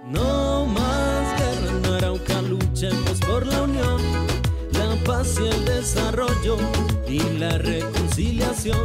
No más guerra en Arauca, luchemos por la unión, la paz y el desarrollo y la reconciliación.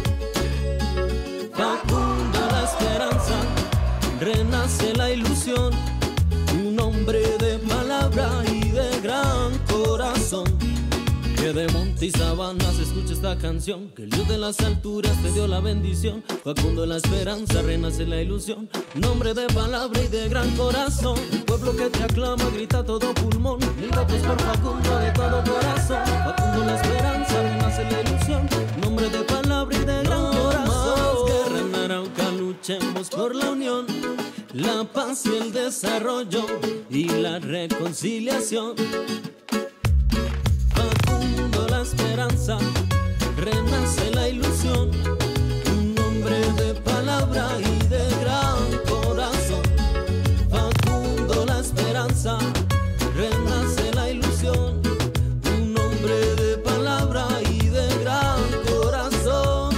Facundo la esperanza, renace la ilusión, un hombre de palabra y de gran corazón. Que de monte y sabanas escucha esta canción, que el Dios de las alturas te dio la bendición. Facundo la esperanza, renace la ilusión, un hombre de palabra y de gran corazón. El pueblo que te aclama grita a todo pulmón, mil votos por Facundo de todo corazón. Facundo la esperanza, renace la ilusión, un hombre de palabra y de gran corazón. Más guerra en Arauca, luchemos por la unión, la paz y el desarrollo y la reconciliación. La esperanza, renace la ilusión, un hombre de palabra y de gran corazón. Facundo la esperanza, renace la ilusión, un hombre de palabra y de gran corazón.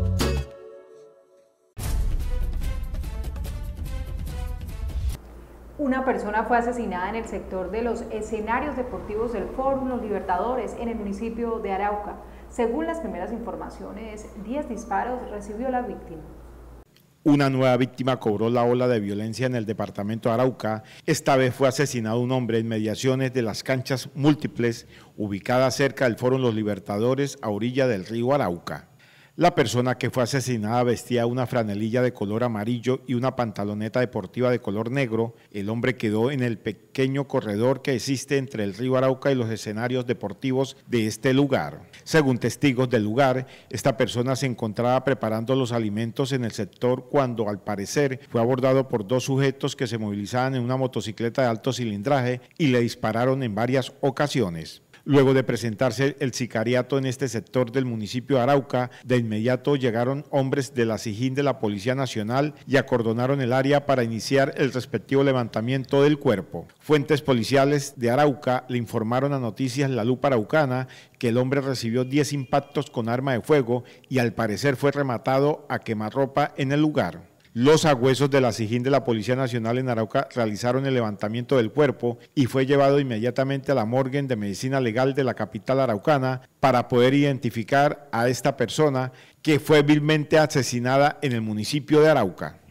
Una persona fue asesinada en el sector de los escenarios deportivos del Fórum Los Libertadores en el municipio de Arauca. Según las primeras informaciones, 10 disparos recibió la víctima. Una nueva víctima cobró la ola de violencia en el departamento de Arauca. Esta vez fue asesinado un hombre en mediaciones de las canchas múltiples ubicadas cerca del Fórum Los Libertadores a orilla del río Arauca. La persona que fue asesinada vestía una franelilla de color amarillo y una pantaloneta deportiva de color negro. El hombre quedó en el pequeño corredor que existe entre el río Arauca y los escenarios deportivos de este lugar. Según testigos del lugar, esta persona se encontraba preparando los alimentos en el sector cuando, al parecer, fue abordado por dos sujetos que se movilizaban en una motocicleta de alto cilindraje y le dispararon en varias ocasiones. Luego de presentarse el sicariato en este sector del municipio de Arauca, de inmediato llegaron hombres de la SIJIN de la Policía Nacional y acordonaron el área para iniciar el respectivo levantamiento del cuerpo. Fuentes policiales de Arauca le informaron a Noticias La Lupa Araucana que el hombre recibió 10 impactos con arma de fuego y al parecer fue rematado a quemarropa en el lugar. Los agüesos de la SIJIN de la Policía Nacional en Arauca realizaron el levantamiento del cuerpo y fue llevado inmediatamente a la morgue de medicina legal de la capital araucana para poder identificar a esta persona que fue vilmente asesinada en el municipio de Arauca.